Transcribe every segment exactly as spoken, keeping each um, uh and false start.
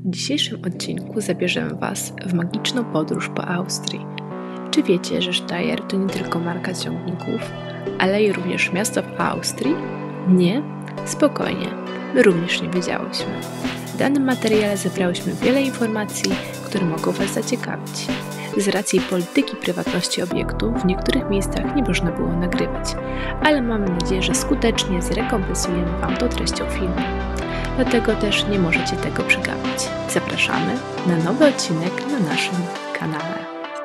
W dzisiejszym odcinku zabierzemy Was w magiczną podróż po Austrii. Czy wiecie, że Steyr to nie tylko marka ciągników, ale i również miasto w Austrii? Nie? Spokojnie, my również nie wiedziałyśmy. W danym materiale zebrałyśmy wiele informacji, które mogą Was zaciekawić. Z racji polityki prywatności obiektu w niektórych miejscach nie można było nagrywać, ale mamy nadzieję, że skutecznie zrekompensujemy Wam to treścią filmu. Dlatego też nie możecie tego przegapić. Zapraszamy na nowy odcinek na naszym kanale.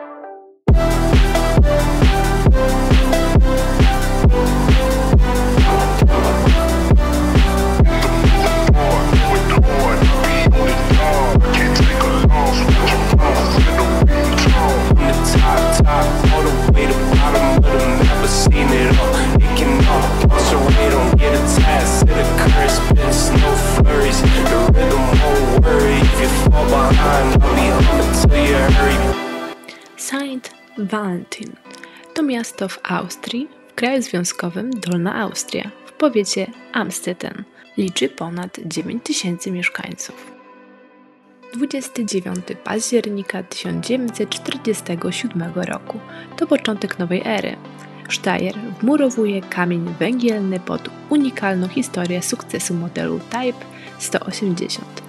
Sankt Valentin to miasto w Austrii, w kraju związkowym Dolna Austria, w powiecie Amstetten. Liczy ponad dziewięć tysięcy mieszkańców. dwudziestego dziewiątego października tysiąc dziewięćset czterdziestego siódmego roku to początek nowej ery. Steyr wmurowuje kamień węgielny pod unikalną historię sukcesu modelu Type sto osiemdziesiąt.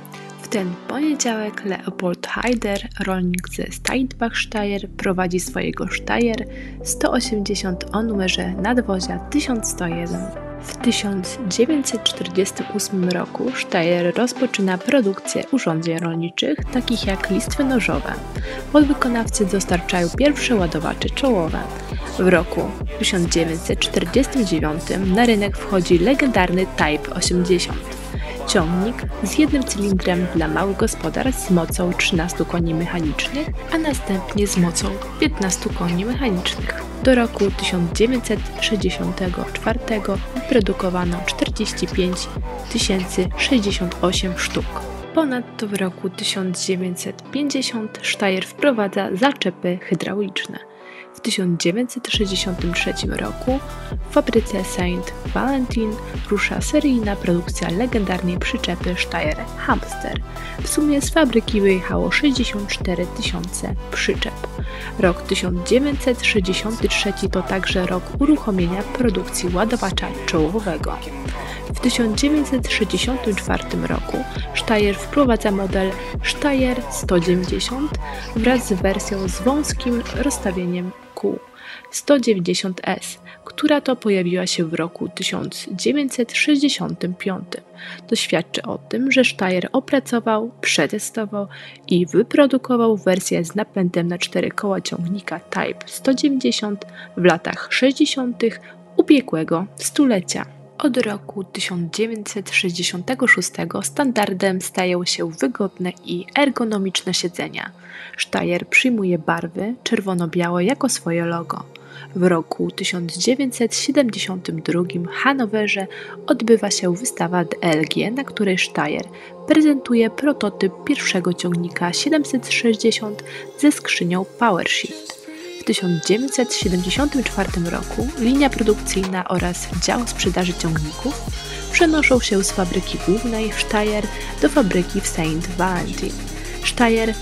W ten poniedziałek Leopold Heider, rolnik ze Steinbach-Steyr, prowadzi swojego Steyr sto osiemdziesiąt o numerze nadwozia tysiąc sto jeden. W tysiąc dziewięćset czterdziestym ósmym roku Steyr rozpoczyna produkcję urządzeń rolniczych, takich jak listwy nożowe. Podwykonawcy dostarczają pierwsze ładowacze czołowe. W roku tysiąc dziewięćset czterdziestym dziewiątym na rynek wchodzi legendarny Type osiemdziesiąt. Ciągnik z jednym cylindrem dla małych gospodarstw z mocą trzynastu koni mechanicznych, a następnie z mocą piętnastu koni mechanicznych. Do roku tysiąc dziewięćset sześćdziesiątego czwartego wyprodukowano czterdzieści pięć tysięcy sześćdziesiąt osiem sztuk. Ponadto w roku tysiąc dziewięćset pięćdziesiątym Steyr wprowadza zaczepy hydrauliczne. W tysiąc dziewięćset sześćdziesiątym trzecim roku w fabryce Sankt Valentin rusza seryjna produkcja legendarnej przyczepy Steyr Hamster. W sumie z fabryki wyjechało sześćdziesiąt cztery tysiące przyczep. Rok tysiąc dziewięćset sześćdziesiąty trzeci to także rok uruchomienia produkcji ładowacza czołowego. W tysiąc dziewięćset sześćdziesiątym czwartym roku Steyr wprowadza model Steyr sto dziewięćdziesiąt wraz z wersją z wąskim rozstawieniem kół sto dziewięćdziesiąt S, która to pojawiła się w roku tysiąc dziewięćset sześćdziesiątym piątym. To świadczy o tym, że Steyr opracował, przetestował i wyprodukował wersję z napędem na cztery koła ciągnika Type sto dziewięćdziesiąt w latach sześćdziesiątych ubiegłego stulecia. Od roku tysiąc dziewięćset sześćdziesiątego szóstego standardem stają się wygodne i ergonomiczne siedzenia. Steyr przyjmuje barwy czerwono-białe jako swoje logo. W roku tysiąc dziewięćset siedemdziesiątym drugim w Hanowerze odbywa się wystawa D L G, na której Steyr prezentuje prototyp pierwszego ciągnika siedemset sześćdziesiąt ze skrzynią PowerShift. W tysiąc dziewięćset siedemdziesiątym czwartym roku linia produkcyjna oraz dział sprzedaży ciągników przenoszą się z fabryki głównej w Steyr do fabryki w Sankt Valentin. Steyr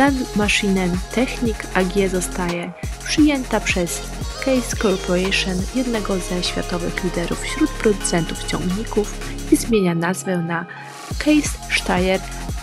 Landmaschinentechnik A G zostaje przyjęta przez Case Corporation, jednego ze światowych liderów wśród producentów ciągników, i zmienia nazwę na Case Steyr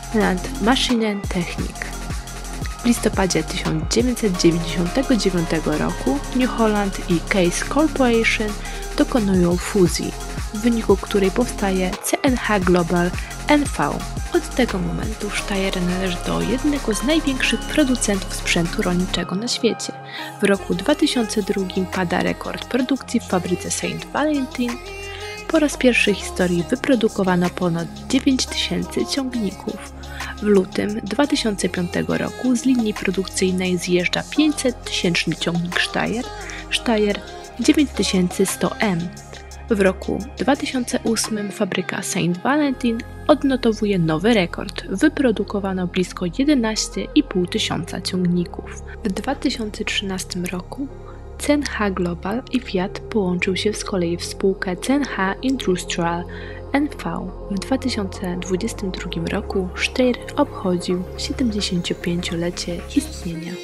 Landmaschinentechnik. W listopadzie tysiąc dziewięćset dziewięćdziesiątego dziewiątego roku New Holland i Case Corporation dokonują fuzji, w wyniku której powstaje C N H Global N V. Od tego momentu Steyr należy do jednego z największych producentów sprzętu rolniczego na świecie. W roku dwa tysiące drugim pada rekord produkcji w fabryce Sankt Valentin. Po raz pierwszy w historii wyprodukowano ponad dziewięć tysięcy ciągników. W lutym dwa tysiące piątego roku z linii produkcyjnej zjeżdża pięćset tysięczny ciągnik Steyr, Steyr dziewięć tysięcy sto M. W roku dwa tysiące ósmym fabryka Sankt Valentin odnotowuje nowy rekord. Wyprodukowano blisko jedenaście i pół tysiąca ciągników. W dwa tysiące trzynastym roku C N H Global i Fiat połączył się z kolei w spółkę C N H Industrial N V w dwa tysiące dwudziestym drugim roku Steyr obchodził siedemdziesięciopięciolecie istnienia.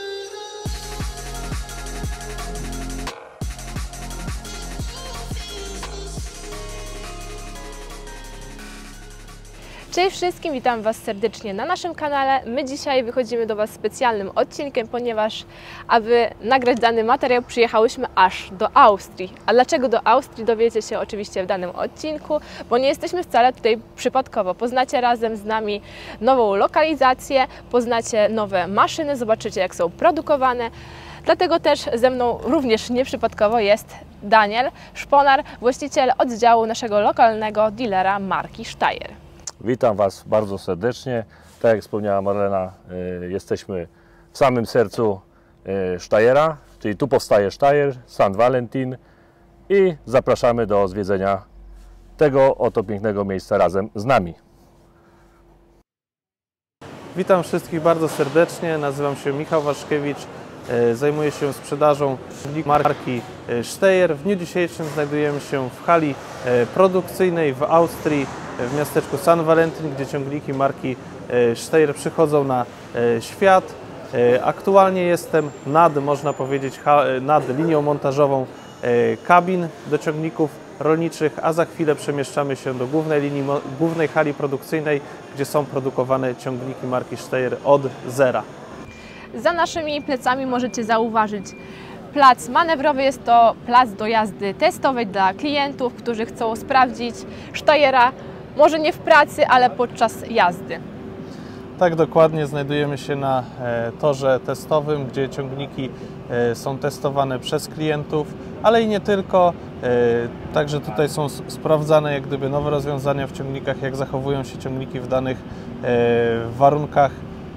Cześć wszystkim, witam Was serdecznie na naszym kanale. My dzisiaj wychodzimy do Was specjalnym odcinkiem, ponieważ aby nagrać dany materiał przyjechałyśmy aż do Austrii. A dlaczego do Austrii dowiecie się oczywiście w danym odcinku, bo nie jesteśmy wcale tutaj przypadkowo. Poznacie razem z nami nową lokalizację, poznacie nowe maszyny, zobaczycie jak są produkowane. Dlatego też ze mną również nieprzypadkowo jest Daniel Szponar, właściciel oddziału naszego lokalnego dealera marki Steyr. Witam Was bardzo serdecznie. Tak jak wspomniała Marlena, y, jesteśmy w samym sercu y, Steyra, czyli tu powstaje Steyr, Sankt Valentin i zapraszamy do zwiedzenia tego oto pięknego miejsca razem z nami. Witam wszystkich bardzo serdecznie, nazywam się Michał Waszkiewicz, zajmuję się sprzedażą marki Steyr. W dniu dzisiejszym znajdujemy się w hali produkcyjnej w Austrii, w miasteczku Sankt Valentin, gdzie ciągniki marki Steyr przychodzą na świat. Aktualnie jestem nad, można powiedzieć, nad linią montażową kabin do ciągników rolniczych, a za chwilę przemieszczamy się do głównej linii, głównej hali produkcyjnej, gdzie są produkowane ciągniki marki Steyr od zera. Za naszymi plecami możecie zauważyć plac manewrowy. Jest to plac do jazdy testowej dla klientów, którzy chcą sprawdzić Steyra, może nie w pracy, ale podczas jazdy. Tak, dokładnie. Znajdujemy się na torze testowym, gdzie ciągniki są testowane przez klientów, ale i nie tylko. Także tutaj są sprawdzane jak gdyby nowe rozwiązania w ciągnikach, jak zachowują się ciągniki w danych warunkach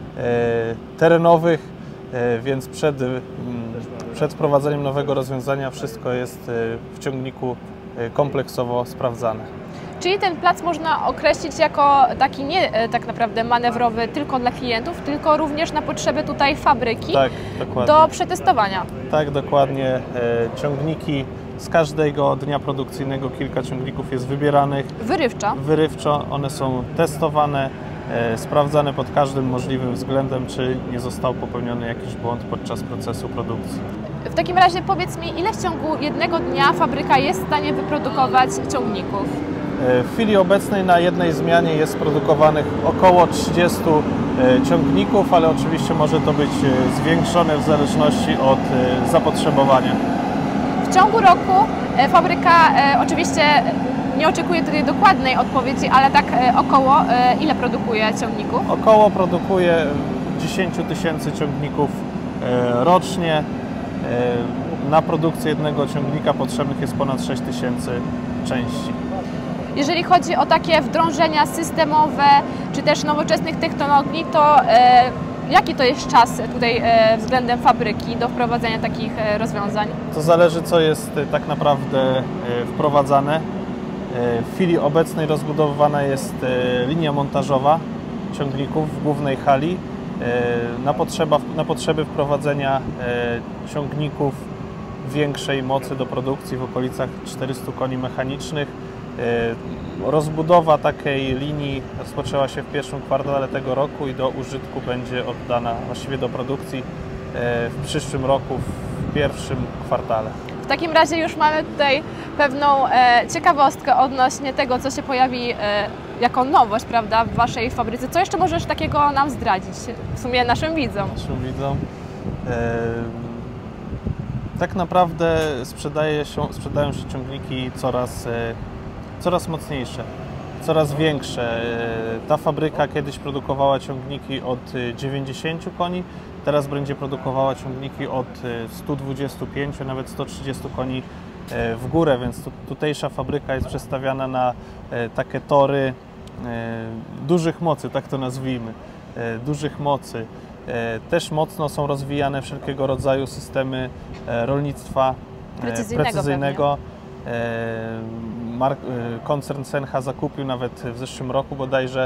terenowych, więc przed, przed wprowadzeniem nowego rozwiązania wszystko jest w ciągniku kompleksowo sprawdzane. Czyli ten plac można określić jako taki nie tak naprawdę manewrowy tylko dla klientów, tylko również na potrzeby tutaj fabryki, tak, dokładnie, do przetestowania. Tak, dokładnie. Ciągniki z każdego dnia produkcyjnego, kilka ciągników jest wybieranych. Wyrywczo. Wyrywczo. One są testowane, sprawdzane pod każdym możliwym względem, czy nie został popełniony jakiś błąd podczas procesu produkcji. W takim razie powiedz mi, ile w ciągu jednego dnia fabryka jest w stanie wyprodukować ciągników? W chwili obecnej na jednej zmianie jest produkowanych około trzydziestu ciągników, ale oczywiście może to być zwiększone w zależności od zapotrzebowania. W ciągu roku fabryka oczywiście nie oczekuję tutaj dokładnej odpowiedzi, ale tak około ile produkuje ciągników? Około produkuje dziesięć tysięcy ciągników rocznie. Na produkcję jednego ciągnika potrzebnych jest ponad sześć tysięcy części. Jeżeli chodzi o takie wdrążenia systemowe, czy też nowoczesnych technologii, to e, jaki to jest czas tutaj e, względem fabryki do wprowadzenia takich e, rozwiązań? To zależy, co jest tak naprawdę e, wprowadzane. E, w chwili obecnej rozbudowywana jest e, linia montażowa ciągników w głównej hali e, na, potrzeba, na potrzeby wprowadzenia e, ciągników większej mocy do produkcji w okolicach czterystu koni mechanicznych. Rozbudowa takiej linii rozpoczęła się w pierwszym kwartale tego roku i do użytku będzie oddana, właściwie do produkcji, w przyszłym roku, w pierwszym kwartale. W takim razie już mamy tutaj pewną e, ciekawostkę odnośnie tego, co się pojawi e, jako nowość, prawda, w Waszej fabryce. Co jeszcze możesz takiego nam zdradzić, w sumie naszym widzom? Naszym widzom. E, tak naprawdę sprzedaje się, sprzedają się ciągniki coraz e, coraz mocniejsze, coraz większe. Ta fabryka kiedyś produkowała ciągniki od dziewięćdziesięciu koni, teraz będzie produkowała ciągniki od stu dwudziestu pięciu, nawet stu trzydziestu koni w górę, więc tutejsza fabryka jest przestawiana na takie tory dużych mocy, tak to nazwijmy, dużych mocy. Też mocno są rozwijane wszelkiego rodzaju systemy rolnictwa precyzyjnego. precyzyjnego. Koncern Sencha zakupił nawet w zeszłym roku bodajże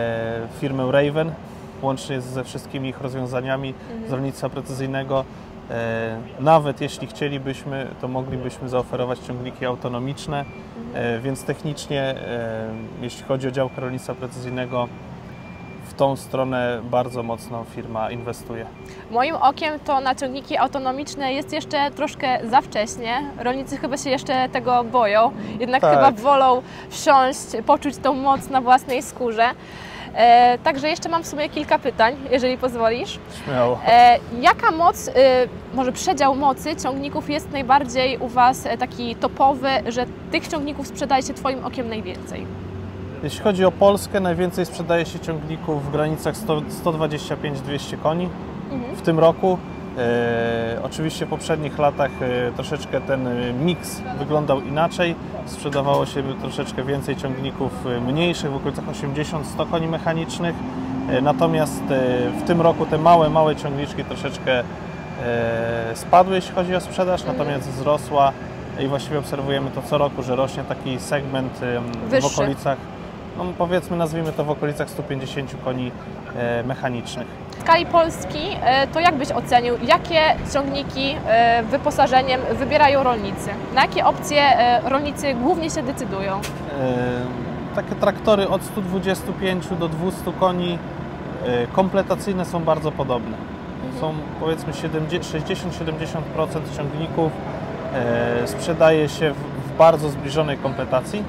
firmę Raven, łącznie ze wszystkimi ich rozwiązaniami mhm. z rolnictwa precyzyjnego. Nawet jeśli chcielibyśmy, to moglibyśmy zaoferować ciągniki autonomiczne, więc technicznie, jeśli chodzi o działkę rolnictwa precyzyjnego, w tą stronę bardzo mocno firma inwestuje. Moim okiem to na ciągniki autonomiczne jest jeszcze troszkę za wcześnie. Rolnicy chyba się jeszcze tego boją, jednak tak. chyba wolą wsiąść, poczuć tą moc na własnej skórze. E, także jeszcze mam w sumie kilka pytań, jeżeli pozwolisz. Śmiało. E, jaka moc, e, może przedział mocy ciągników jest najbardziej u Was taki topowy, że tych ciągników sprzedaje się Twoim okiem najwięcej? Jeśli chodzi o Polskę, najwięcej sprzedaje się ciągników w granicach sto dwadzieścia pięć do dwustu koni mhm. w tym roku. E, oczywiście w poprzednich latach e, troszeczkę ten miks wyglądał inaczej. Sprzedawało się troszeczkę więcej ciągników mniejszych, w okolicach osiemdziesiąt do stu koni mechanicznych. E, natomiast e, w tym roku te małe, małe ciągniczki troszeczkę e, spadły, jeśli chodzi o sprzedaż, mhm. natomiast wzrosła i właściwie obserwujemy to co roku, że rośnie taki segment e, w okolicach, no powiedzmy, nazwijmy to w okolicach stu pięćdziesięciu koni e, mechanicznych. W skali Polski to jak byś ocenił, jakie ciągniki wyposażeniem wybierają rolnicy? Na jakie opcje rolnicy głównie się decydują? E, takie traktory od stu dwudziestu pięciu do dwustu koni e, kompletacyjne są bardzo podobne. Mhm. Są powiedzmy sześćdziesiąt do siedemdziesięciu procent ciągników e, sprzedaje się w, w bardzo zbliżonej kompletacji.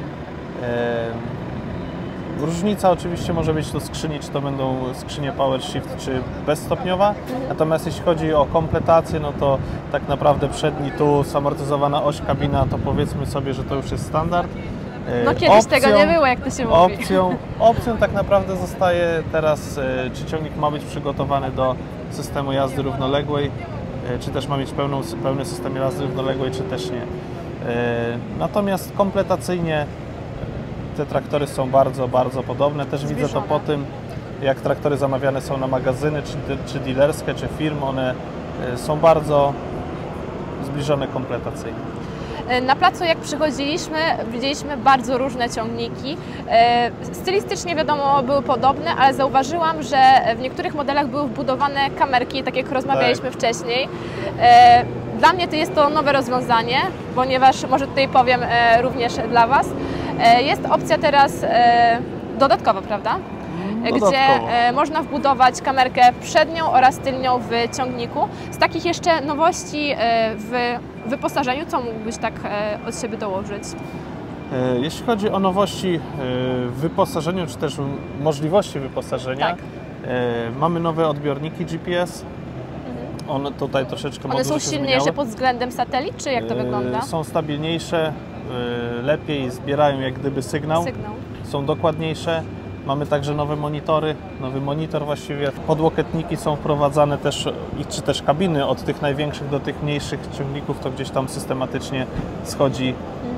E, Różnica oczywiście może być to skrzyni, czy to będą skrzynie Power Shift, czy bezstopniowa. Natomiast jeśli chodzi o kompletację, no to tak naprawdę przedni tu, zamortyzowana oś, kabina, to powiedzmy sobie, że to już jest standard. No kiedyś opcją, tego nie było, jak to się mówi. Opcją, opcją tak naprawdę zostaje teraz, czy ciągnik ma być przygotowany do systemu jazdy równoległej, czy też ma mieć pełną, pełny system jazdy równoległej, czy też nie. Natomiast kompletacyjnie te traktory są bardzo, bardzo podobne. Też Zbliżone. Widzę to po tym, jak traktory zamawiane są na magazyny, czy, czy dealerskie, czy firmy. One są bardzo zbliżone kompletacyjnie. Na placu, jak przychodziliśmy, widzieliśmy bardzo różne ciągniki. Stylistycznie wiadomo, były podobne, ale zauważyłam, że w niektórych modelach były wbudowane kamerki, tak jak rozmawialiśmy tak. wcześniej. Dla mnie to jest to nowe rozwiązanie, ponieważ, może tutaj powiem również dla Was, jest opcja teraz dodatkowa, prawda? Dodatkowo. Gdzie można wbudować kamerkę przednią oraz tylnią w ciągniku. Z takich jeszcze nowości w wyposażeniu, co mógłbyś tak od siebie dołożyć? Jeśli chodzi o nowości w wyposażeniu, czy też możliwości wyposażenia, tak. mamy nowe odbiorniki G P S. One tutaj troszeczkę One są silniejsze zmieniały. Pod względem satelit, czy jak to wygląda? Są stabilniejsze, lepiej zbierają jak gdyby sygnał, sygnał. Są dokładniejsze. Mamy także nowe monitory, nowy monitor właściwie. Podłokietniki są wprowadzane też, czy też kabiny od tych największych do tych mniejszych ciągników, to gdzieś tam systematycznie schodzi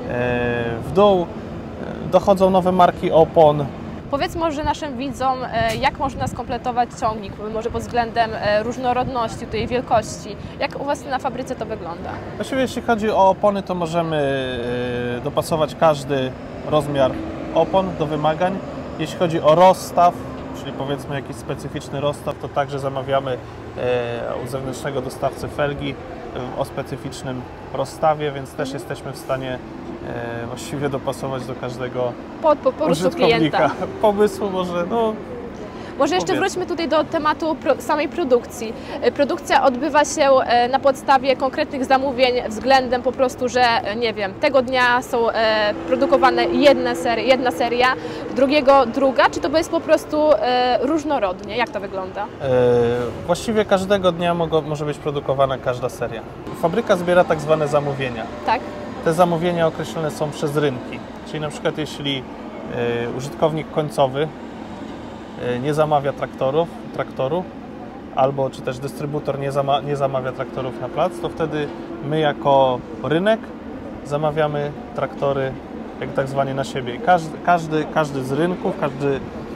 w dół. Dochodzą nowe marki opon. Powiedz może naszym widzom, jak można skompletować ciągnik, może pod względem różnorodności, tej wielkości. Jak u Was na fabryce to wygląda? Właściwie jeśli chodzi o opony, to możemy dopasować każdy rozmiar opon do wymagań. Jeśli chodzi o rozstaw, czyli powiedzmy jakiś specyficzny rozstaw, to także zamawiamy u zewnętrznego dostawcy felgi o specyficznym rozstawie, więc też jesteśmy w stanie właściwie dopasować do każdego Pod, po, po użytkownika. Pomysłu może, no... Może jeszcze Powiedz. wróćmy tutaj do tematu pro, samej produkcji. Produkcja odbywa się na podstawie konkretnych zamówień względem po prostu, że nie wiem, tego dnia są e, produkowane jedna seria, jedna seria, drugiego druga, czy to jest po prostu e, różnorodnie? Jak to wygląda? E, właściwie każdego dnia mogą, może być produkowana każda seria. Fabryka zbiera tak zwane zamówienia. Tak. Te zamówienia określone są przez rynki, czyli na przykład jeśli e, użytkownik końcowy nie zamawia traktorów, traktoru, albo czy też dystrybutor nie, zama, nie zamawia traktorów na plac, to wtedy my jako rynek zamawiamy traktory jak tak zwanie na siebie. Każdy, każdy, każdy z rynków, każdy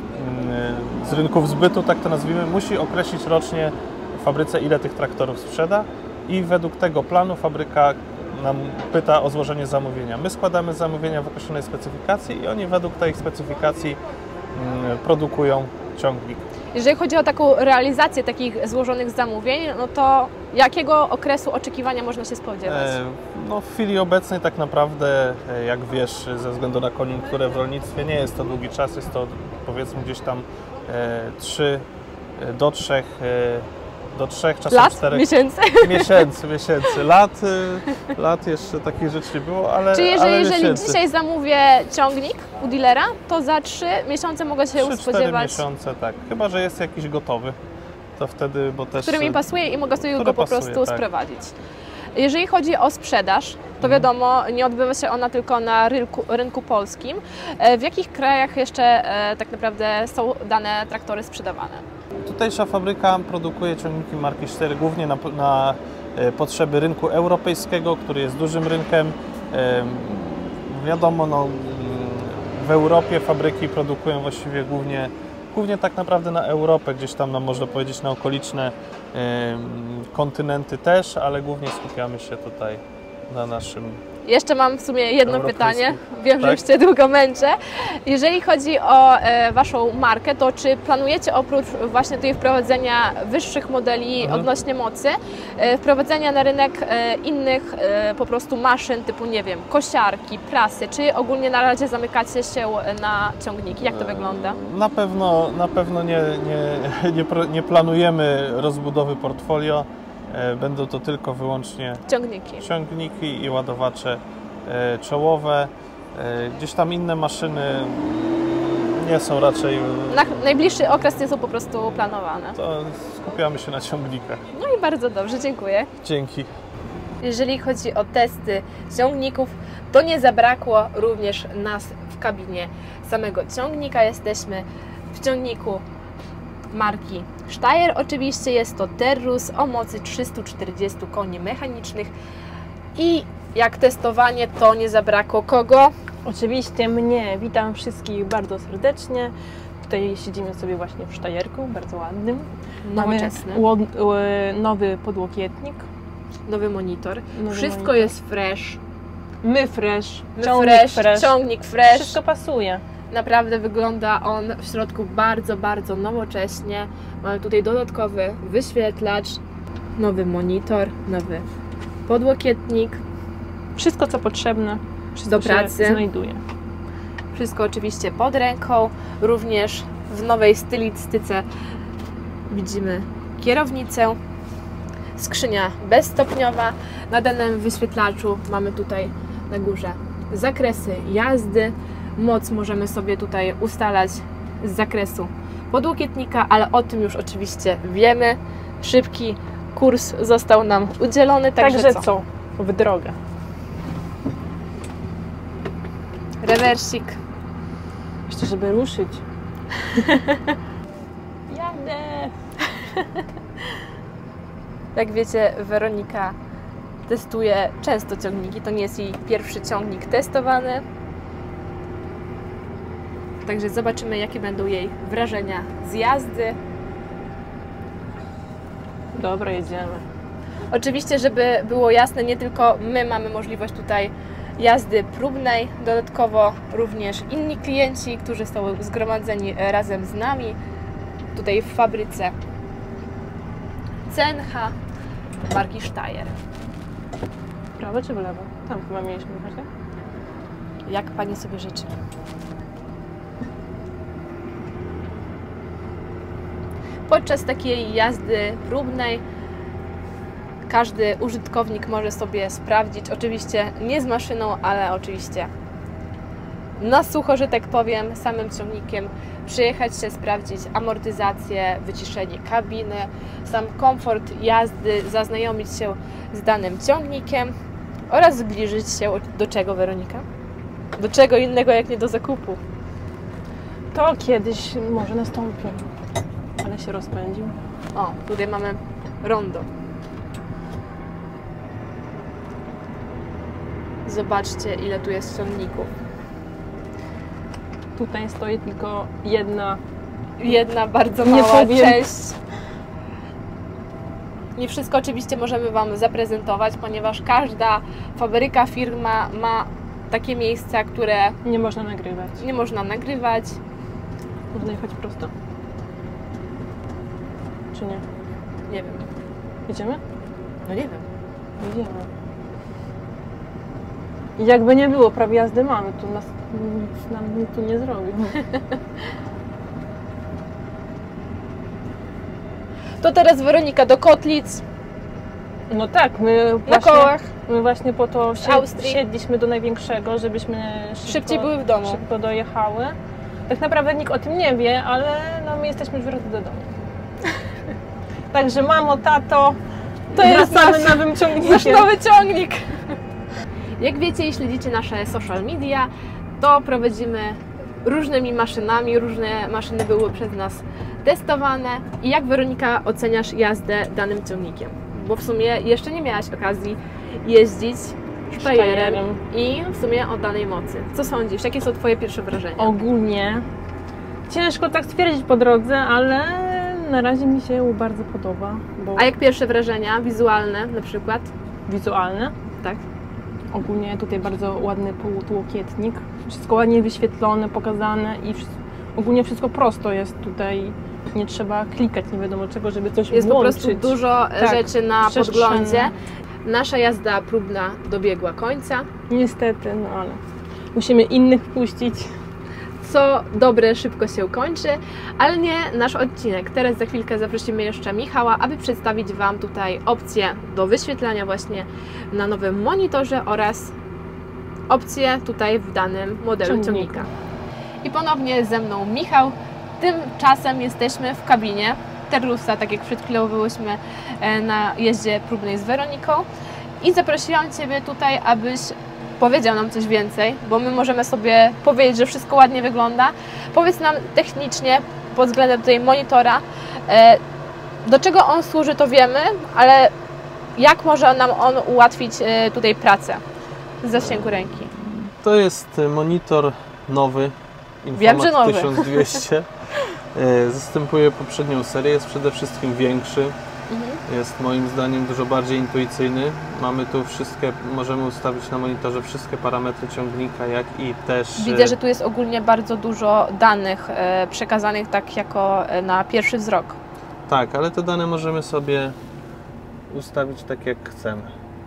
z rynków zbytu, tak to nazwijmy, musi określić rocznie w fabryce, ile tych traktorów sprzeda i według tego planu fabryka nam pyta o złożenie zamówienia. My składamy zamówienia w określonej specyfikacji i oni według tej specyfikacji produkują ciągnik. Jeżeli chodzi o taką realizację takich złożonych zamówień, no to jakiego okresu oczekiwania można się spodziewać? E, no w chwili obecnej tak naprawdę, jak wiesz, ze względu na koniunkturę w rolnictwie nie jest to długi czas, jest to powiedzmy gdzieś tam trzy do trzech do trzech, czasem lat? czterech Miesięcy? Miesięcy, miesięcy. Lat, lat jeszcze takich rzeczy nie było, ale Czyli jeżeli, ale jeżeli dzisiaj zamówię ciągnik u dealera, to za trzy miesiące mogę się trzy cztery spodziewać, miesiące, tak. Chyba że jest jakiś gotowy, to wtedy, bo też... który mi pasuje i mogę sobie który go po pasuje, prostu tak. sprowadzić. Jeżeli chodzi o sprzedaż, to wiadomo, nie odbywa się ona tylko na rynku, rynku polskim. W jakich krajach jeszcze e, tak naprawdę są dane traktory sprzedawane? Tutejsza fabryka produkuje ciągniki marki cztery głównie na, na potrzeby rynku europejskiego, który jest dużym rynkiem. Wiadomo, no, w Europie fabryki produkują właściwie głównie, głównie tak naprawdę na Europę, gdzieś tam no, można powiedzieć na okoliczne kontynenty też, ale głównie skupiamy się tutaj na naszym. Jeszcze mam w sumie jedno pytanie, wiem, że tak? już Cię długo męczę. Jeżeli chodzi o e, Waszą markę, to czy planujecie oprócz właśnie tutaj wprowadzenia wyższych modeli mhm. odnośnie mocy, e, wprowadzenia na rynek e, innych e, po prostu maszyn typu, nie wiem, kosiarki, prasy, czy ogólnie na razie zamykacie się na ciągniki? Jak to wygląda? Na pewno, na pewno nie, nie, nie, nie planujemy rozbudowy portfolio. Będą to tylko wyłącznie ciągniki, ciągniki i ładowacze czołowe. Gdzieś tam inne maszyny nie są raczej... Na najbliższy okres nie są po prostu planowane. To skupiamy się na ciągnikach. No i bardzo dobrze, dziękuję. Dzięki. Jeżeli chodzi o testy ciągników, to nie zabrakło również nas w kabinie samego ciągnika. Jesteśmy w ciągniku marki Steyr. Oczywiście jest to Terrus o mocy trzystu czterdziestu koni mechanicznych i jak testowanie, to nie zabrakło kogo? Oczywiście mnie. Witam wszystkich bardzo serdecznie. Tutaj siedzimy sobie właśnie w Steyerku, bardzo ładnym. Nowoczesny. Mamy nowy podłokietnik. Nowy monitor. Nowy Wszystko monitor. jest fresh. My fresh. My ciągnik fresh, fresh. Ciągnik fresh. Wszystko pasuje. Naprawdę wygląda on w środku bardzo, bardzo nowocześnie. Mamy tutaj dodatkowy wyświetlacz, nowy monitor, nowy podłokietnik. Wszystko co potrzebne do pracy się znajduje. Wszystko oczywiście pod ręką. Również w nowej stylistyce widzimy kierownicę, skrzynia bezstopniowa. Na danym wyświetlaczu mamy tutaj na górze zakresy jazdy. Moc możemy sobie tutaj ustalać z zakresu podłokietnika, ale o tym już oczywiście wiemy. Szybki kurs został nam udzielony, także, także co? co? W drogę. Rewersik. Jeszcze żeby ruszyć. Jadę! Jak wiecie, Weronika testuje często ciągniki. To nie jest jej pierwszy ciągnik testowany. Także zobaczymy, jakie będą jej wrażenia z jazdy. Dobra, jedziemy. Oczywiście, żeby było jasne, nie tylko my mamy możliwość tutaj jazdy próbnej, dodatkowo również inni klienci, którzy są zgromadzeni razem z nami tutaj w fabryce C N H marki Steyr. W prawo czy w lewo? Tam chyba mieliśmy jechać, tak? Jak Pani sobie życzy. Podczas takiej jazdy próbnej każdy użytkownik może sobie sprawdzić, oczywiście nie z maszyną, ale oczywiście na sucho, że tak powiem, samym ciągnikiem, przyjechać się, sprawdzić amortyzację, wyciszenie kabiny, sam komfort jazdy, zaznajomić się z danym ciągnikiem oraz zbliżyć się do czego, Weronika? Do czego innego jak nie do zakupu? To kiedyś może nastąpi, ale się rozpędził. O, tutaj mamy rondo. Zobaczcie, ile tu jest ciągników. Tutaj stoi tylko jedna. Jedna bardzo Nie mała powiem. część. Nie wszystko oczywiście możemy Wam zaprezentować, ponieważ każda fabryka, firma ma takie miejsca, które Nie można nagrywać. nie można nagrywać. Można jechać prosto. czy nie? Nie wiem. Jedziemy? No nie wiem. Jedziemy. I jakby nie było, prawie jazdy mamy, to nas nic nam nikt tu nie zrobił. To teraz Weronika do Kotlic. No tak, my Na właśnie, kołach. my właśnie po to Z Austrii. siedliśmy do największego, żebyśmy szybko, Szybciej były w domu. szybko dojechały. Tak naprawdę nikt o tym nie wie, ale no, my jesteśmy już wracać do domu. Także mamo, tato, To jest wracamy nasz- nowym ciągnikiem. Nasz nowy ciągnik. Jak wiecie i śledzicie nasze social media, to prowadzimy różnymi maszynami, różne maszyny były przez nas testowane. I jak, Weronika, oceniasz jazdę danym ciągnikiem? Bo w sumie jeszcze nie miałaś okazji jeździć Stajerem Stajerem. i w sumie o danej mocy. Co sądzisz? Jakie są Twoje pierwsze wrażenia? Ogólnie ciężko tak stwierdzić po drodze, ale na razie mi się bardzo podoba, bo A jak pierwsze wrażenia wizualne na przykład? wizualne. Tak. Ogólnie tutaj bardzo ładny półtłokietnik. Wszystko ładnie wyświetlone, pokazane i wsz- ogólnie wszystko prosto jest tutaj. Nie trzeba klikać nie wiadomo czego, żeby coś Jest po włączyć. prostu dużo Tak, rzeczy na przestrzenne. podglądzie. Nasza jazda próbna dobiegła końca. Niestety, no ale musimy innych wpuścić. Co dobre szybko się kończy, ale nie nasz odcinek. Teraz za chwilkę zaprosimy jeszcze Michała, aby przedstawić Wam tutaj opcje do wyświetlania właśnie na nowym monitorze oraz opcje tutaj w danym modelu Ciągnika. ciągnika. I ponownie ze mną Michał. Tymczasem jesteśmy w kabinie Terrusa, tak jak przed chwilą byłyśmy e, na jeździe próbnej z Weroniką. I zaprosiłam Ciebie tutaj, abyś powiedział nam coś więcej, bo my możemy sobie powiedzieć, że wszystko ładnie wygląda. Powiedz nam technicznie, pod względem tutaj monitora, e, do czego on służy, to wiemy, ale jak może nam on ułatwić e, tutaj pracę z zasięgu ręki? To jest monitor nowy, Wiem, że Infomat nowy. tysiąc dwieście. E, Zastępuje poprzednią serię, jest przede wszystkim większy. Jest moim zdaniem dużo bardziej intuicyjny. Mamy tu wszystkie, możemy ustawić na monitorze wszystkie parametry ciągnika, jak i też... Widzę, że tu jest ogólnie bardzo dużo danych e, przekazanych tak jako e, na pierwszy wzrok. Tak, ale te dane możemy sobie ustawić tak jak chcemy.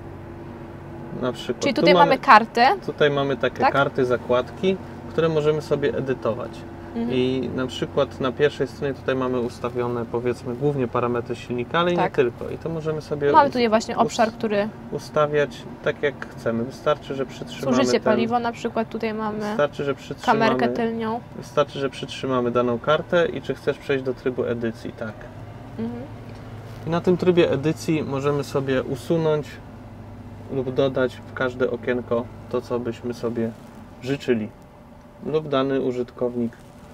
Na przykład Czyli tu tutaj mamy kartę. Tutaj mamy takie Tak? karty, zakładki, które możemy sobie edytować. Mhm. I na przykład na pierwszej stronie tutaj mamy ustawione, powiedzmy, głównie parametry silnika, ale i nie Tak. tylko. I to możemy sobie Mamy us- tutaj właśnie us- obszar, który ustawiać tak jak chcemy. Wystarczy, że przytrzymamy zużycie ten, paliwo na przykład. Tutaj mamy Wystarczy, że przytrzymamy, kamerkę tylnią. wystarczy, że przytrzymamy daną kartę i czy chcesz przejść do trybu edycji, tak. Mhm. I na tym trybie edycji możemy sobie usunąć lub dodać w każde okienko to, co byśmy sobie życzyli lub dany użytkownik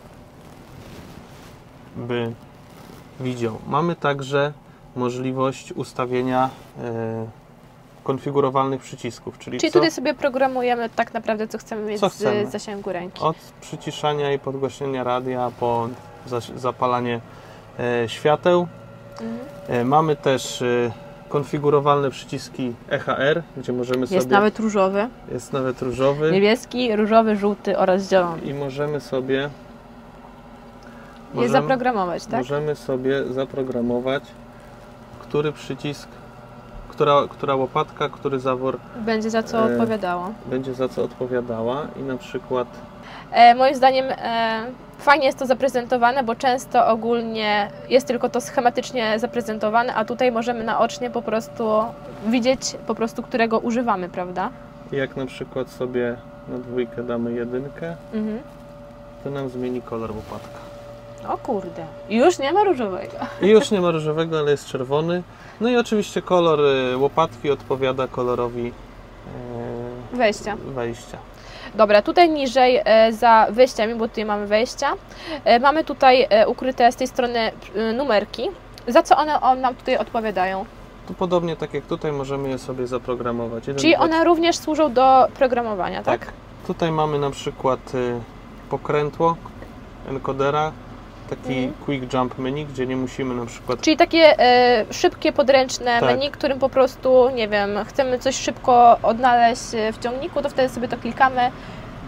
by widział. Mamy także możliwość ustawienia e, konfigurowalnych przycisków, czyli, Czyli co, tutaj sobie programujemy tak naprawdę, co chcemy mieć Co chcemy. z zasięgu ręki. od przyciszania i podgłośnienia radia po zas- zapalanie e, świateł. Mhm. E, mamy też e, konfigurowalne przyciski E H R, gdzie możemy Jest sobie... nawet różowy, Jest nawet różowy. niebieski, różowy, żółty oraz zielony. I możemy sobie... Je możemy- zaprogramować, tak? Możemy sobie zaprogramować, który przycisk, która, która łopatka, który zawór Będzie za co E, odpowiadało. będzie za co odpowiadała i na przykład E, moim zdaniem e, fajnie jest to zaprezentowane, bo często ogólnie jest tylko to schematycznie zaprezentowane, a tutaj możemy naocznie po prostu widzieć, po prostu którego używamy, prawda? jak na przykład sobie na dwójkę damy jedynkę, Mhm. to nam zmieni kolor łopatka. O kurde, już nie ma różowego. I już nie ma różowego, ale jest czerwony. No i oczywiście kolor y, łopatki odpowiada kolorowi y, Wejścia. wejścia. Dobra, tutaj niżej e, za wejściami, bo tutaj mamy wejścia, e, mamy tutaj e, ukryte z tej strony e, numerki. Za co one o, nam tutaj odpowiadają? Tu podobnie tak jak tutaj możemy je sobie zaprogramować. Jeden, Czyli dwa, one również służą do programowania, tak? Tak. Tutaj mamy na przykład y, pokrętło encodera, taki Mhm. quick jump menu, gdzie nie musimy na przykład... Czyli takie e, szybkie, podręczne Tak. menu, którym po prostu, nie wiem, chcemy coś szybko odnaleźć w ciągniku, to wtedy sobie to klikamy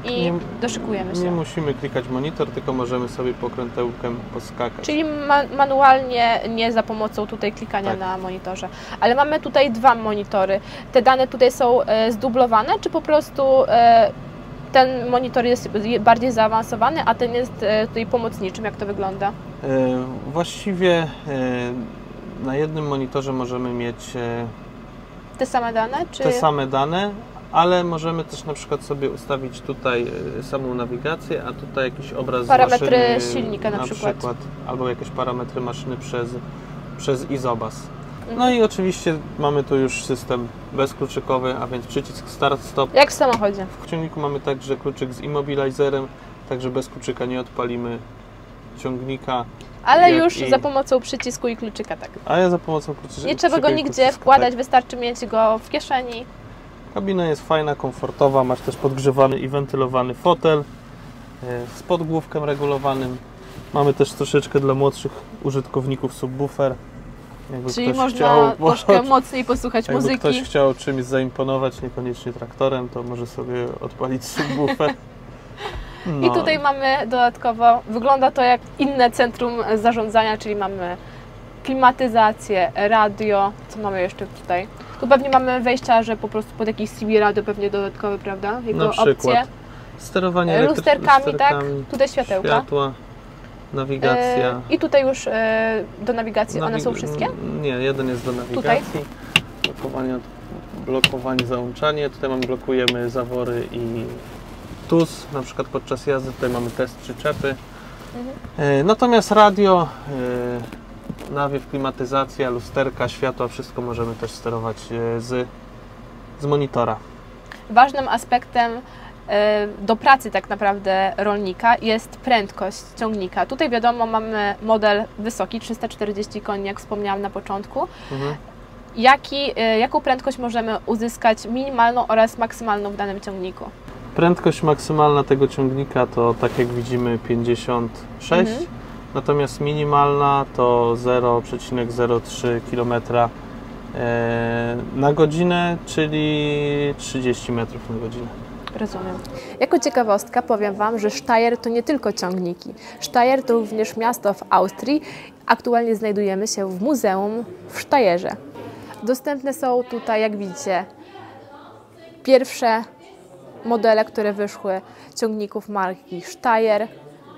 i nie, doszykujemy się. Nie musimy klikać monitor, tylko możemy sobie pokrętełkiem poskakać. Czyli ma manualnie, nie za pomocą tutaj klikania Tak. na monitorze. Ale mamy tutaj dwa monitory. Te dane tutaj są e, zdublowane, czy po prostu e, ten monitor jest bardziej zaawansowany, a ten jest e, tutaj pomocniczym? Jak to wygląda? E, właściwie e, na jednym monitorze możemy mieć e, Te same dane? Czy... te same dane, ale możemy też na przykład sobie ustawić tutaj e, samą nawigację, a tutaj jakiś obraz Parametry z maszyny, silnika na przykład. albo jakieś parametry maszyny przez, przez iZobaz. No i oczywiście mamy tu już system bezkluczykowy, a więc przycisk start-stop. Jak w samochodzie. W ciągniku mamy także kluczyk z immobilizerem, także bez kluczyka nie odpalimy ciągnika. Ale jak już i... za pomocą przycisku i kluczyka, tak. A ja za pomocą kluczyka. Nie trzeba go nigdzie przycisku, wkładać, tak. wystarczy mieć go w kieszeni. Kabina jest fajna, komfortowa, masz też podgrzewany i wentylowany fotel z podgłówkiem regulowanym. Mamy też troszeczkę dla młodszych użytkowników subwoofer. Jakby Czyli ktoś można chciał, troszkę mocniej posłuchać jakby muzyki. ktoś chciał czymś zaimponować, niekoniecznie traktorem, to może sobie odpalić subwoofer. No. I tutaj mamy dodatkowo, wygląda to jak inne centrum zarządzania, czyli mamy klimatyzację, radio, co mamy jeszcze tutaj? Tu pewnie mamy wejścia, że po prostu pod jakiś C B radio pewnie dodatkowe, prawda? Jego Na przykład opcje. sterowanie Lusterkami, lusterkami, tak? Tutaj światełka. Światła, nawigacja. E, I tutaj już e, do nawigacji, one Nawig- są wszystkie? Nie, jeden jest do nawigacji. Blokowanie, blokowanie, załączanie. Tutaj mamy, blokujemy zawory i T U S, na przykład podczas jazdy. Tutaj mamy test przyczepy. Mhm. E, natomiast radio, e, nawiew, klimatyzacja, lusterka, światła, wszystko możemy też sterować e, z, z monitora. Ważnym aspektem e, do pracy tak naprawdę rolnika jest prędkość ciągnika. Tutaj wiadomo, mamy model wysoki, trzysta czterdzieści koni, jak wspomniałam na początku. Mhm. Jaki, e, jaką prędkość możemy uzyskać minimalną oraz maksymalną w danym ciągniku? Prędkość maksymalna tego ciągnika to, tak jak widzimy, pięćdziesiąt sześć, Mhm. natomiast minimalna to zero przecinek zero trzy kilometra na godzinę, czyli trzydzieści metrów na godzinę. Rozumiem. Jako ciekawostka powiem Wam, że Steyr to nie tylko ciągniki. Steyr to również miasto w Austrii. Aktualnie znajdujemy się w muzeum w Steyerze. Dostępne są tutaj, jak widzicie, pierwsze modele, które wyszły ciągników marki Steyr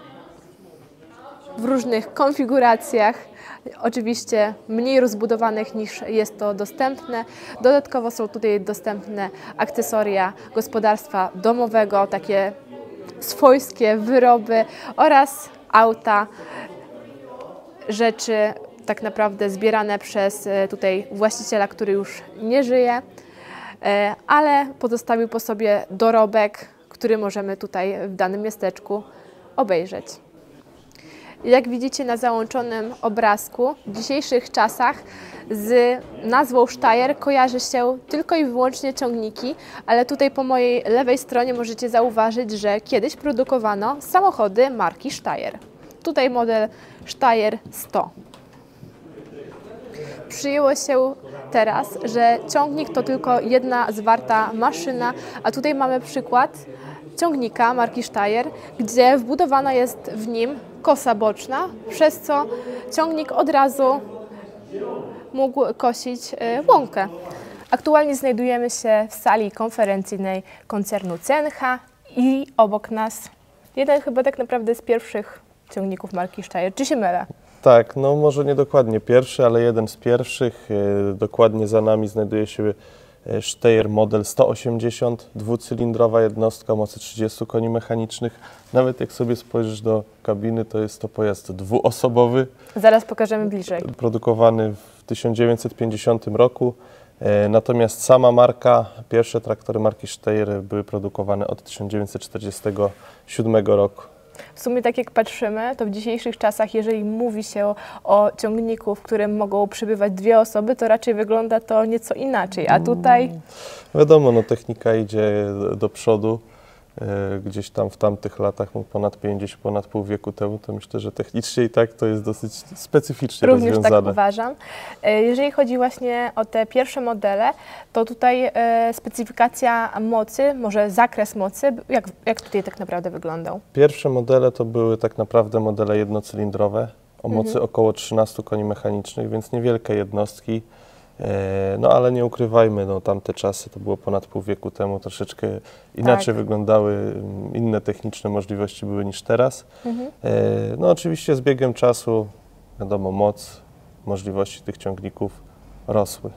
w różnych konfiguracjach, oczywiście mniej rozbudowanych niż jest to dostępne. Dodatkowo są tutaj dostępne akcesoria gospodarstwa domowego, takie swojskie wyroby oraz auta, rzeczy tak naprawdę zbierane przez tutaj właściciela, który już nie żyje, ale pozostawił po sobie dorobek, który możemy tutaj w danym miasteczku obejrzeć. Jak widzicie na załączonym obrazku, w dzisiejszych czasach z nazwą Steyr kojarzy się tylko i wyłącznie ciągniki, ale tutaj po mojej lewej stronie możecie zauważyć, że kiedyś produkowano samochody marki Steyr. Tutaj model Steyr sto. Przyjęło się teraz, że ciągnik to tylko jedna zwarta maszyna, a tutaj mamy przykład ciągnika marki Steyr, gdzie wbudowana jest w nim kosa boczna, przez co ciągnik od razu mógł kosić łąkę. Aktualnie znajdujemy się w sali konferencyjnej koncernu C N H i obok nas jeden chyba tak naprawdę z pierwszych ciągników marki Steyr. Czy się mylę? Tak, no może nie dokładnie pierwszy, ale jeden z pierwszych. Dokładnie za nami znajduje się Steyr model sto osiemdziesiąt, dwucylindrowa jednostka o mocy trzydziestu koni mechanicznych. Nawet jak sobie spojrzysz do kabiny, to jest to pojazd dwuosobowy. Zaraz pokażemy bliżej. Produkowany w tysiąc dziewięćset pięćdziesiątym roku. Natomiast sama marka, pierwsze traktory marki Steyr były produkowane od tysiąc dziewięćset czterdziestego siódmego roku. W sumie tak jak patrzymy, to w dzisiejszych czasach, jeżeli mówi się o ciągniku, w którym mogą przybywać dwie osoby, to raczej wygląda to nieco inaczej, a tutaj... Wiadomo, no technika idzie do przodu, gdzieś tam w tamtych latach, ponad pięćdziesiąt, ponad pół wieku temu, to myślę, że technicznie i tak to jest dosyć specyficznie Również rozwiązane. tak uważam. Jeżeli chodzi właśnie o te pierwsze modele, to tutaj specyfikacja mocy, może zakres mocy, jak, jak tutaj tak naprawdę wyglądał? Pierwsze modele to były tak naprawdę modele jednocylindrowe o mocy Mhm. około trzynastu koni mechanicznych, więc niewielkie jednostki. No ale nie ukrywajmy, no, tamte czasy to było ponad pół wieku temu, troszeczkę inaczej Tak. wyglądały, inne techniczne możliwości były niż teraz. Mhm. No oczywiście z biegiem czasu, wiadomo, moc, możliwości tych ciągników rosły.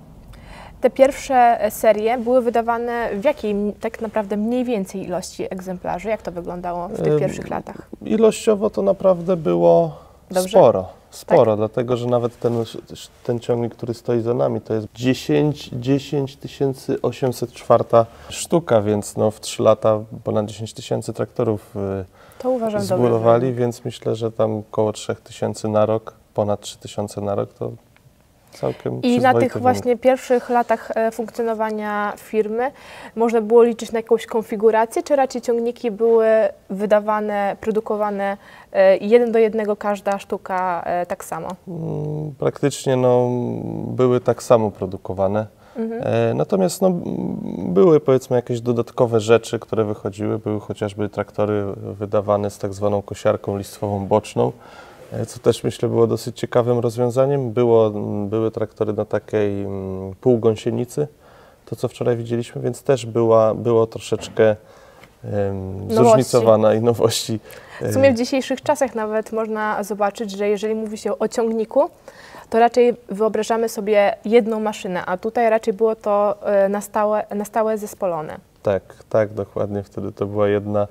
Te pierwsze serie były wydawane w jakiej tak naprawdę mniej więcej ilości egzemplarzy? Jak to wyglądało w tych Ym, pierwszych latach? Ilościowo to naprawdę było Dobrze? sporo, sporo, dlatego że nawet ten, ten ciągnik, który stoi za nami, to jest dziesięć tysięcy osiemset czwarta sztuka, więc no w trzy lata ponad dziesięć tysięcy traktorów To uważam zbudowali, dobrze. więc myślę, że tam około trzy tysiące na rok, ponad trzy tysiące na rok to całkiem I na przyzwoity tych wynik. właśnie pierwszych latach e, funkcjonowania firmy można było liczyć na jakąś konfigurację, czy raczej ciągniki były wydawane, produkowane e, jeden do jednego, każda sztuka e, tak samo? Mm, Praktycznie no, były tak samo produkowane. Mhm. E, natomiast no, m, były powiedzmy jakieś dodatkowe rzeczy, które wychodziły. Były chociażby traktory wydawane z tak zwaną kosiarką listwową boczną, e, co też myślę było dosyć ciekawym rozwiązaniem. Było, m, były traktory na takiej m, półgąsienicy, to co wczoraj widzieliśmy, więc też była, było troszeczkę em, zróżnicowana i nowości. W sumie w dzisiejszych czasach nawet można zobaczyć, że jeżeli mówi się o ciągniku, to raczej wyobrażamy sobie jedną maszynę, a tutaj raczej było to e, na stałe, na stałe zespolone. Tak, tak, dokładnie. Wtedy to była jedna,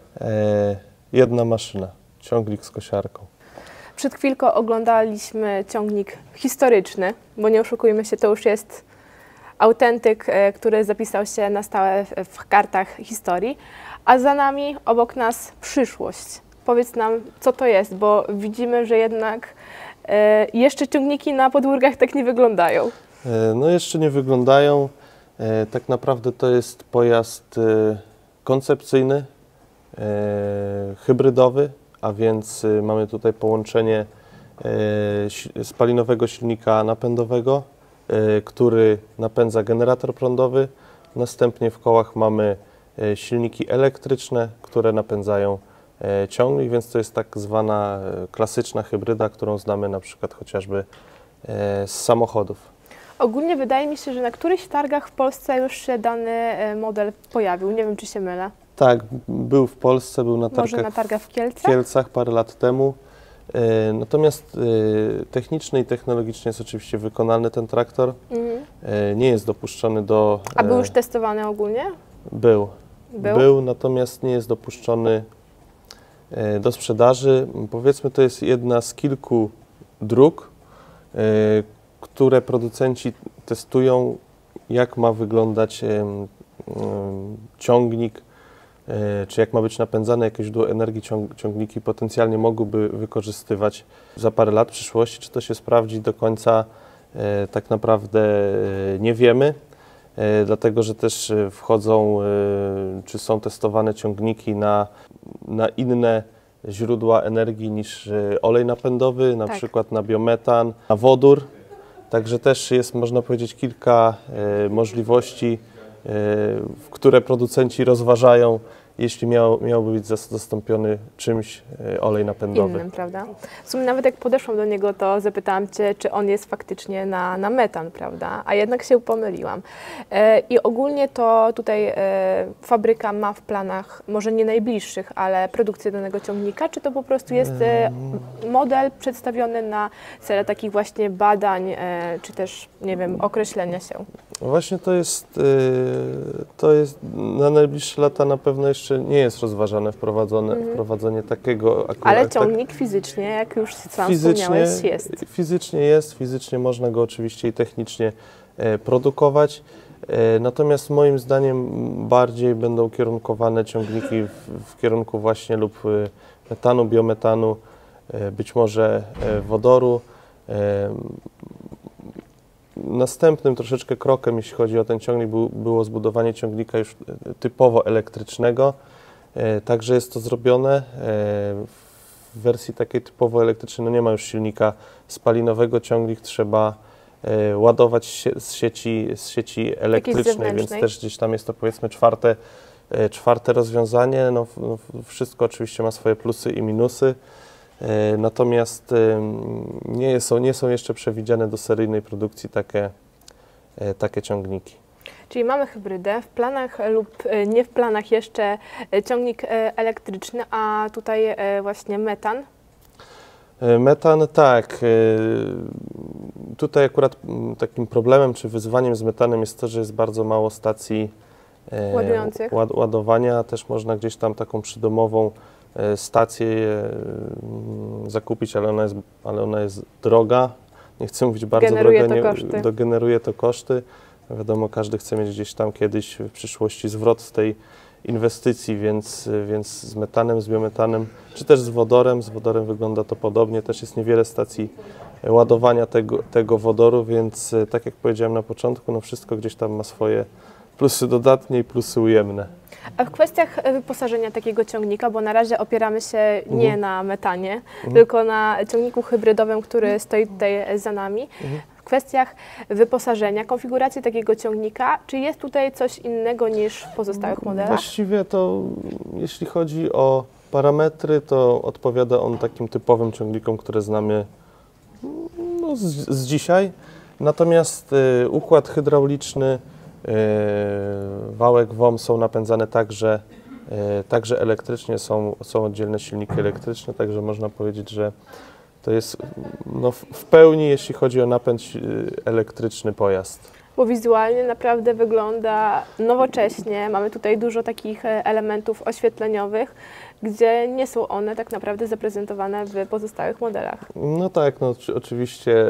e, jedna maszyna, ciągnik z kosiarką. Przed chwilką oglądaliśmy ciągnik historyczny, bo nie oszukujmy się, to już jest autentyk, e, który zapisał się na stałe w, w kartach historii, a za nami, obok nas przyszłość. Powiedz nam, co to jest, bo widzimy, że jednak e, jeszcze ciągniki na podwórkach tak nie wyglądają. E, no jeszcze nie wyglądają. E, tak naprawdę to jest pojazd e, koncepcyjny, e, hybrydowy, a więc e, mamy tutaj połączenie e, spalinowego silnika napędowego, e, który napędza generator prądowy. Następnie w kołach mamy e, silniki elektryczne, które napędzają e, ciągnik, więc to jest tak zwana e, klasyczna hybryda, którą znamy na przykład chociażby e, z samochodów. Ogólnie wydaje mi się, że na którychś targach w Polsce już się dany e, model pojawił. Nie wiem, czy się mylę. Tak, był w Polsce, był na Może targach na targach w w Kielcach? Kielcach parę lat temu. E, Natomiast e, technicznie i technologicznie jest oczywiście wykonany ten traktor. Mhm. E, Nie jest dopuszczony do... A był e, już testowany ogólnie? Był. Był? Był, natomiast nie jest dopuszczony e, do sprzedaży. Powiedzmy, to jest jedna z kilku dróg, e, które producenci testują, jak ma wyglądać em, em, ciągnik, e, czy jak ma być napędzane jakieś źródło energii ciąg, ciągniki potencjalnie mogłyby wykorzystywać za parę lat w przyszłości. Czy to się sprawdzi do końca, e, tak naprawdę e, nie wiemy, e, dlatego że też e, wchodzą, e, czy są testowane ciągniki na, na inne źródła energii niż e, olej napędowy, na Tak. przykład na biometan, na wodór. Także też jest, można powiedzieć, kilka e, możliwości, e, które producenci rozważają, jeśli miał, miałby być zas- zastąpiony czymś e, olej napędowy. Innym, prawda? W sumie nawet jak podeszłam do niego, to zapytałam Cię, czy on jest faktycznie na, na metan, prawda? A jednak się pomyliłam. E, I ogólnie to tutaj e, fabryka ma w planach, może nie najbliższych, ale produkcję danego ciągnika, czy to po prostu jest e, model przedstawiony na cele takich właśnie badań, e, czy też, nie wiem, określenia się? Właśnie to jest, e, to jest na najbliższe lata na pewno jeszcze nie jest rozważane wprowadzone, Mhm. wprowadzenie takiego akurat. Ale tak- ciągnik fizycznie, jak już sam Fizycznie, wspomniałeś, jest. fizycznie jest, fizycznie można go oczywiście i technicznie e, produkować. E, natomiast moim zdaniem bardziej będą ukierunkowane ciągniki w, w kierunku właśnie lub e, metanu, biometanu, e, być może e, wodoru. E, następnym troszeczkę krokiem, jeśli chodzi o ten ciągnik, był, było zbudowanie ciągnika już typowo elektrycznego. Także jest to zrobione. W wersji takiej typowo elektrycznej no nie ma już silnika spalinowego, ciągnik trzeba ładować się z sieci, z sieci elektrycznej, więc też gdzieś tam jest to powiedzmy czwarte, czwarte rozwiązanie. No, no, wszystko oczywiście ma swoje plusy i minusy, natomiast nie są, nie są jeszcze przewidziane do seryjnej produkcji takie, takie ciągniki. Czyli mamy hybrydę, w planach lub nie w planach jeszcze ciągnik elektryczny, a tutaj właśnie metan. Metan, tak. Tutaj akurat takim problemem czy wyzwaniem z metanem jest to, że jest bardzo mało stacji ładujących. Ład, ładowania. Też można gdzieś tam taką przydomową stację zakupić, ale ona jest, ale ona jest droga. Nie chcę mówić bardzo generuje droga, to nie, koszty. Do, generuje to koszty. Wiadomo, każdy chce mieć gdzieś tam kiedyś w przyszłości zwrot z tej inwestycji, więc, więc z metanem, z biometanem, czy też z wodorem, z wodorem wygląda to podobnie. Też jest niewiele stacji ładowania tego, tego wodoru, więc tak jak powiedziałem na początku, no wszystko gdzieś tam ma swoje plusy dodatnie i plusy ujemne. A w kwestiach wyposażenia takiego ciągnika, bo na razie opieramy się nie Mhm. na metanie, Mhm. tylko na ciągniku hybrydowym, który stoi tutaj za nami. Mhm. W kwestiach wyposażenia, konfiguracji takiego ciągnika, czy jest tutaj coś innego niż w pozostałych modelach? Właściwie to, jeśli chodzi o parametry, to odpowiada on takim typowym ciągnikom, które znamy no, z, z dzisiaj. Natomiast y, układ hydrauliczny, y, wałek W O M są napędzane także, y, także elektrycznie, są, są oddzielne silniki elektryczne, także można powiedzieć, że to jest no, w pełni, jeśli chodzi o napęd elektryczny pojazd. Bo wizualnie naprawdę wygląda nowocześnie. Mamy tutaj dużo takich elementów oświetleniowych, gdzie nie są one tak naprawdę zaprezentowane w pozostałych modelach. No tak, no oczywiście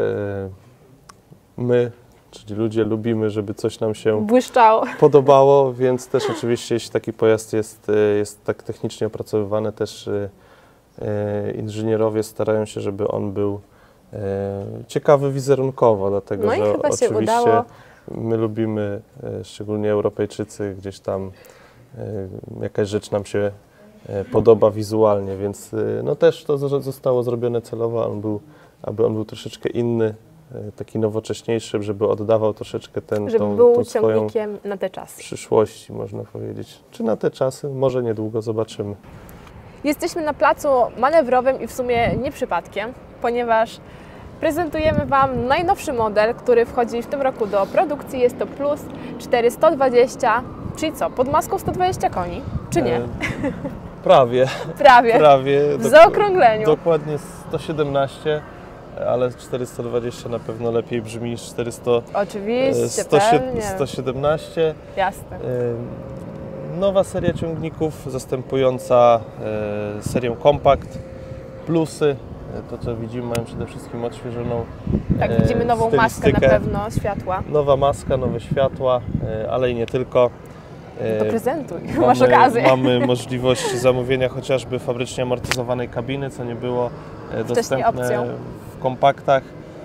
my, czyli ludzie, lubimy, żeby coś nam się błyszczało, podobało, więc też oczywiście, jeśli taki pojazd jest, jest tak technicznie opracowywany, też inżynierowie starają się, żeby on był ciekawy wizerunkowo, dlatego no i że chyba się oczywiście udało. my lubimy, szczególnie Europejczycy, gdzieś tam jakaś rzecz nam się podoba wizualnie, więc no też to zostało zrobione celowo, on był, aby on był troszeczkę inny, taki nowocześniejszy, żeby oddawał troszeczkę ten, żeby tą, był tą swoją ciągnikiem na te czasy. przyszłości, można powiedzieć. Czy na te czasy? Może niedługo, zobaczymy. Jesteśmy na placu manewrowym i w sumie nie przypadkiem, ponieważ prezentujemy Wam najnowszy model, który wchodzi w tym roku do produkcji. Jest to Plus cztery sto dwadzieścia, czyli co, pod maską sto dwadzieścia koni, czy nie? E, prawie. Prawie. Prawie. W zaokrągleniu. Dokładnie sto siedemnaście, ale czterysta dwadzieścia na pewno lepiej brzmi niż czterysta Oczywiście, pewnie. sto siedemnaście. Jasne. Nowa seria ciągników zastępująca e, serię Compact. Plusy, to co widzimy, mają przede wszystkim odświeżoną Tak, e, widzimy nową maskę na pewno, światła. Nowa maska, nowe światła, e, ale i nie tylko. To prezentuj, mamy, masz okazję. Mamy możliwość zamówienia chociażby fabrycznie amortyzowanej kabiny, co nie było e, dostępne opcją. w kompaktach.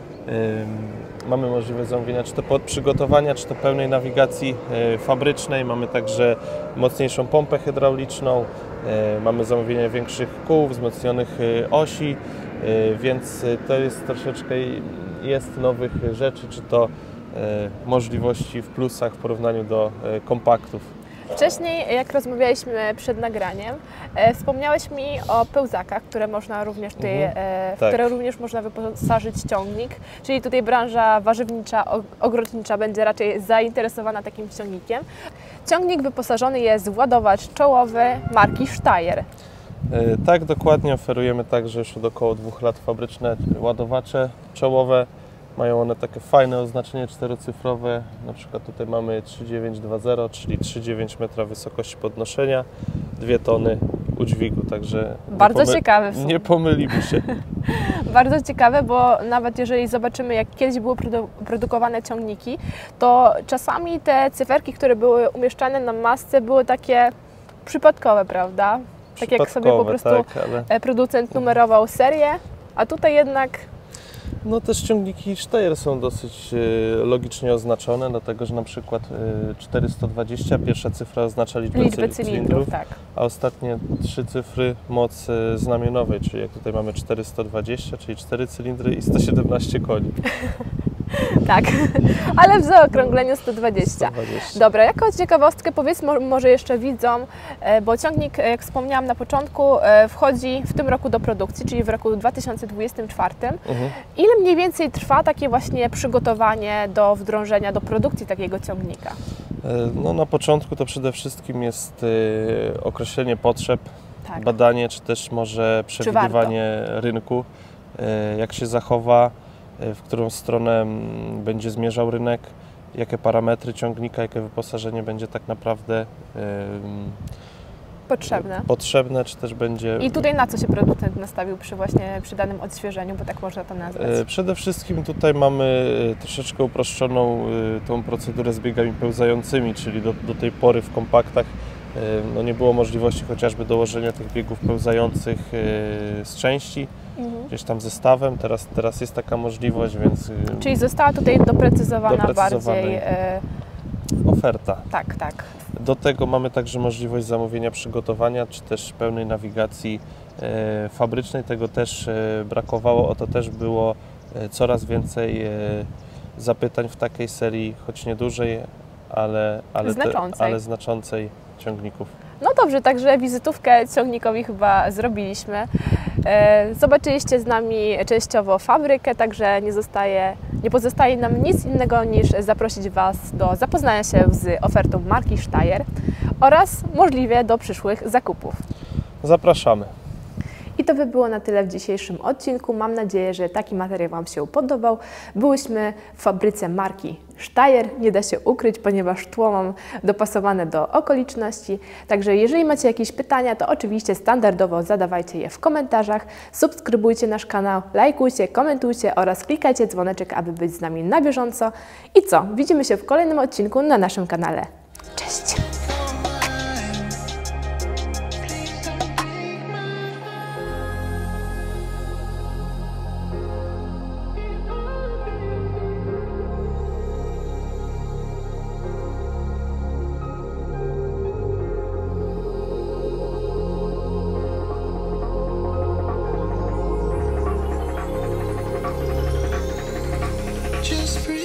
Mamy możliwość zamówienia czy to pod przygotowania, czy to pełnej nawigacji fabrycznej. Mamy także mocniejszą pompę hydrauliczną, mamy zamówienie większych kół, wzmocnionych osi, więc to jest troszeczkę, jest nowych rzeczy, czy to możliwości w plusach w porównaniu do kompaktów. Wcześniej, jak rozmawialiśmy przed nagraniem, e, wspomniałeś mi o pełzakach, które można również tutaj, Mhm, e, w tak. które również można wyposażyć ciągnik, czyli tutaj branża warzywnicza, ogrodnicza będzie raczej zainteresowana takim ciągnikiem. Ciągnik wyposażony jest w ładowacz czołowy marki Steyr. E, tak, dokładnie. Oferujemy także już od około dwóch lat fabryczne ładowacze czołowe. Mają one takie fajne oznaczenie czterocyfrowe, na przykład tutaj mamy trzy tysiące dziewięćset dwadzieścia, czyli trzy przecinek dziewięć metra wysokości podnoszenia, dwie tony udźwigu, także Bardzo nie ciekawe w sumie. nie pomylimy się. Bardzo ciekawe, bo nawet jeżeli zobaczymy, jak kiedyś były produ produkowane ciągniki, to czasami te cyferki, które były umieszczane na masce, były takie przypadkowe, prawda? Tak jak sobie po prostu tak, ale... producent numerował serię, a tutaj jednak No też ciągniki Steyr są dosyć y, logicznie oznaczone, dlatego że na przykład y, czterysta dwadzieścia, pierwsza cyfra oznacza liczbę, Liczbę cy- cylindrów, cylindrów, tak. a ostatnie trzy cyfry moc y, znamionowej, czyli jak tutaj mamy czterysta dwadzieścia, czyli cztery cylindry i sto siedemnaście koni. Tak, ale w zaokrągleniu sto dwadzieścia. sto dwadzieścia. Dobra, jako ciekawostkę powiedz mo- może jeszcze widzom, e, bo ciągnik, jak wspomniałam na początku, e, wchodzi w tym roku do produkcji, czyli w roku dwa tysiące dwudziestym czwartym. Mhm. Ile mniej więcej trwa takie właśnie przygotowanie do wdrożenia, do produkcji takiego ciągnika? Y, No na początku to przede wszystkim jest y, określenie potrzeb, Tak. badanie, czy też może przewidywanie rynku, y, jak się zachowa, y, w którą stronę mm, będzie zmierzał rynek, jakie parametry ciągnika, jakie wyposażenie będzie tak naprawdę y, Potrzebne. potrzebne, czy też będzie... I tutaj na co się producent nastawił przy właśnie przy danym odświeżeniu, bo tak można to nazwać? y, Przede wszystkim tutaj mamy y, troszeczkę uproszczoną y, tą procedurę z biegami pełzającymi, czyli do, do tej pory w kompaktach y, no nie było możliwości chociażby dołożenia tych biegów pełzających y, z części, Mhm. gdzieś tam zestawem, teraz, teraz jest taka możliwość, więc y, Czyli została tutaj doprecyzowana, Doprecyzowane. bardziej... E, oferta. tak, tak. Do tego mamy także możliwość zamówienia przygotowania, czy też pełnej nawigacji e, fabrycznej. Tego też e, brakowało, o to też było e, coraz więcej e, zapytań w takiej serii, choć nie dużej, ale, ale, Znaczącej. Te, ale znaczącej ciągników. No dobrze, także wizytówkę ciągnikowi chyba zrobiliśmy. E, Zobaczyliście z nami częściowo fabrykę, także nie, zostaje, nie pozostaje nam nic innego niż zaprosić Was do zapoznania się z ofertą marki Steyr oraz możliwie do przyszłych zakupów. Zapraszamy. I to by było na tyle w dzisiejszym odcinku. Mam nadzieję, że taki materiał Wam się podobał. Byłyśmy w fabryce marki Steyr, nie da się ukryć, ponieważ tło mam dopasowane do okoliczności. Także jeżeli macie jakieś pytania, to oczywiście standardowo zadawajcie je w komentarzach. Subskrybujcie nasz kanał, lajkujcie, komentujcie oraz klikajcie dzwoneczek, aby być z nami na bieżąco. I co? Widzimy się w kolejnym odcinku na naszym kanale. Cześć! Just breathe.